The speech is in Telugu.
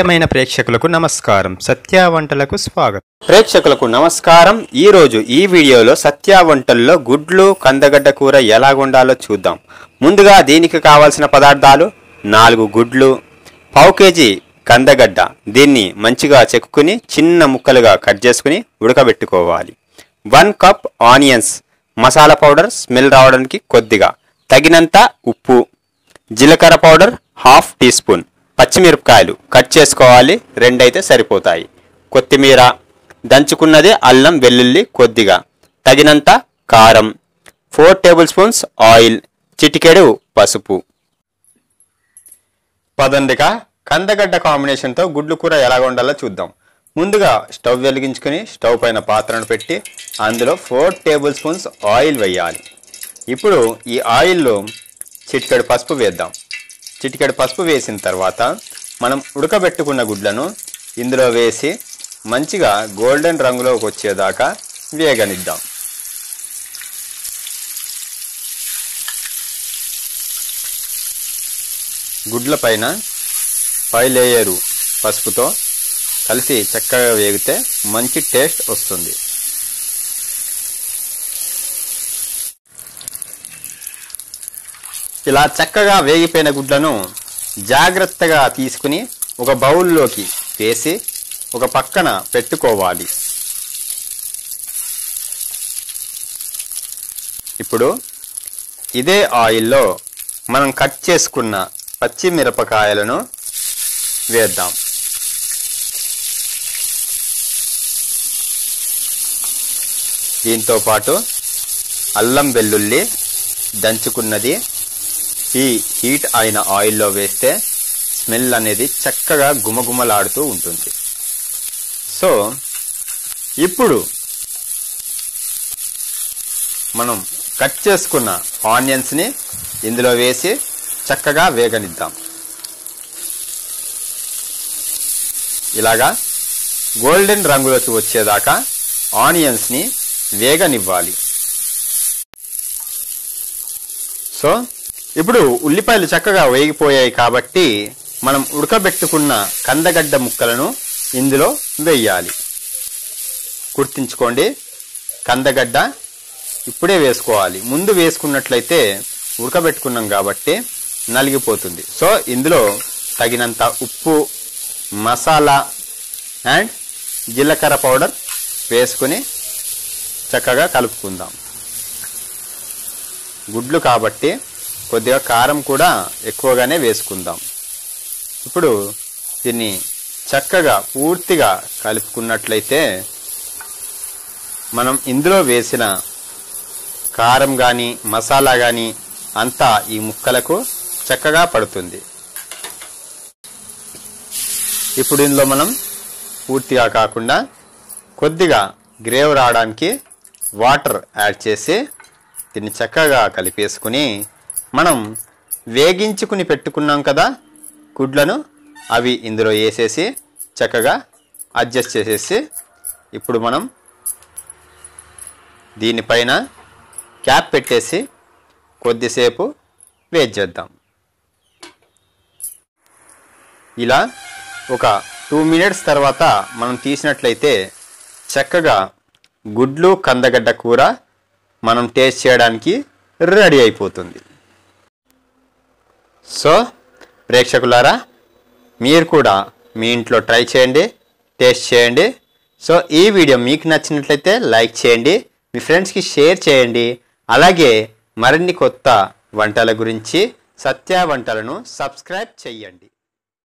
ప్రియమైన ప్రేక్షకులకు నమస్కారం. సత్య వంటలకు స్వాగతం. ప్రేక్షకులకు నమస్కారం. ఈరోజు ఈ వీడియోలో సత్య వంటల్లో గుడ్లు కందగడ్డ కూర ఎలా వండాలో చూద్దాం. ముందుగా దీనికి కావాల్సిన పదార్థాలు 4 గుడ్లు, పావు కేజీ కందగడ్డ. దీన్ని మంచిగా చెక్కుని చిన్న ముక్కలుగా కట్ చేసుకుని ఉడకబెట్టుకోవాలి. 1 కప్ ఆనియన్స్, మసాలా పౌడర్ స్మెల్ రావడానికి కొద్దిగా, తగినంత ఉప్పు, జీలకర్ర పౌడర్ 1/2 టీ స్పూన్, పచ్చిమిరపకాయలు కట్ చేసుకోవాలి, 2 అయితే సరిపోతాయి, కొత్తిమీర, దంచుకున్నది అల్లం వెల్లుల్లి కొద్దిగా, తగినంత కారం, 4 టేబుల్ స్పూన్స్ ఆయిల్, చిటికెడు పసుపు. పదండిగా కందగడ్డ కాంబినేషన్తో గుడ్లు కూర ఎలా వండాలో చూద్దాం. ముందుగా స్టవ్ వెలిగించుకుని స్టవ్ పైన పాత్రను పెట్టి అందులో 4 టేబుల్ స్పూన్స్ ఆయిల్ వేయాలి. ఇప్పుడు ఈ ఆయిల్లో చిటికెడు పసుపు వేద్దాం. చిటికెడు పసుపు వేసిన తర్వాత మనం ఉడకబెట్టుకున్న గుడ్లను ఇందులో వేసి మంచిగా గోల్డెన్ రంగులోకి వచ్చేదాకా వేగనిద్దాం. గుడ్ల పైన పై లేయరు పసుపుతో కలిసి చక్కగా వేగితే మంచి టేస్ట్ వస్తుంది. ఇలా చక్కగా వేగిపోయిన గుడ్లను జాగ్రత్తగా తీసుకుని ఒక బౌల్లోకి వేసి ఒక పక్కన పెట్టుకోవాలి. ఇప్పుడు ఇదే ఆయిల్లో మనం కట్ చేసుకున్న పచ్చిమిరపకాయలను వేద్దాం. దీంతో పాటు అల్లం వెల్లుల్లి దంచుకున్నది ఈ హీట్ అయిన ఆయిల్లో వేస్తే స్మెల్ అనేది చక్కగా గుమగుమలాడుతూ ఉంటుంది. సో ఇప్పుడు మనం కట్ చేసుకున్న ఆనియన్స్ని ఇందులో వేసి చక్కగా వేగనిద్దాం. ఇలాగా గోల్డెన్ రంగులోకి వచ్చేదాకా ఆనియన్స్ని వేగనివ్వాలి. సో ఇప్పుడు ఉల్లిపాయలు చక్కగా వేగిపోయాయి కాబట్టి మనం ఉడకబెట్టుకున్న కందగడ్డ ముక్కలను ఇందులో వేయాలి. గుర్తుంచుకోండి, కందగడ్డ ఇప్పుడే వేసుకోవాలి. ముందు వేసుకున్నట్లయితే ఉడకబెట్టుకున్నాం కాబట్టి నలిగిపోతుంది. సో ఇందులో తగినంత ఉప్పు, మసాలా అండ్ జీలకర్ర పౌడర్ వేసుకుని చక్కగా కలుపుకుందాం. గుడ్లు కాబట్టి కొద్దిగా కారం కూడా ఎక్కువగానే వేసుకుందాం. ఇప్పుడు దీన్ని చక్కగా పూర్తిగా కలుపుకున్నట్లయితే మనం ఇందులో వేసిన కారం కానీ మసాలా కానీ అంతా ఈ ముక్కలకు చక్కగా పడుతుంది. ఇప్పుడు ఇందులో మనం పూర్తిగా కాకుండా కొద్దిగా గ్రేవ్ రావడానికి వాటర్ యాడ్ చేసి దీన్ని చక్కగా కలిపేసుకుని మనం వేగించుకుని పెట్టుకున్నాం కదా గుడ్లను, అవి ఇందులో వేసేసి చక్కగా అడ్జస్ట్ చేసేసి ఇప్పుడు మనం దీనిపైన క్యాప్ పెట్టేసి కొద్దిసేపు వెయిట్ చేద్దాం. ఇలా ఒక 2 మినిట్స్ తర్వాత మనం తీసినట్లయితే చక్కగా గుడ్లు కందగడ్డ కూర మనం టేస్ట్ చేయడానికి రెడీ అయిపోతుంది. సో ప్రేక్షకులారా, మీరు కూడా మీ ఇంట్లో ట్రై చేయండి, టేస్ట్ చేయండి. సో ఈ వీడియో మీకు నచ్చినట్లయితే లైక్ చేయండి, మీ ఫ్రెండ్స్కి షేర్ చేయండి. అలాగే మరిన్ని కొత్త వంటల గురించి సత్య వంటలను సబ్స్క్రైబ్ చేయండి.